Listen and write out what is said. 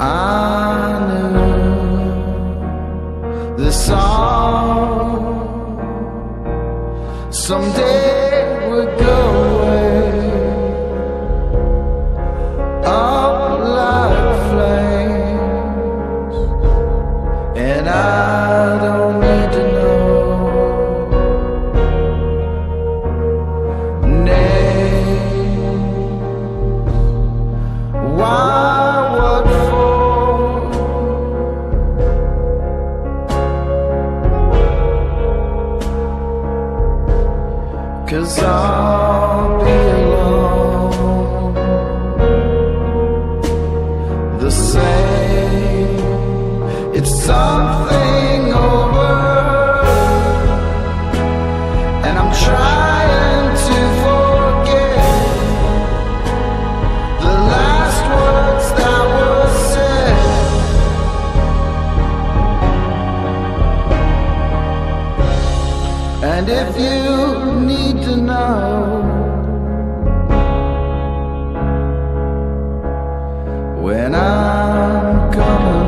I knew the song someday would go away, up like flames, and I don't need to know names. Why, what for? 'Cause I'll be alone, the same. It's something over, and I'm trying to forget the last words that were said. And if you need to know when I'm coming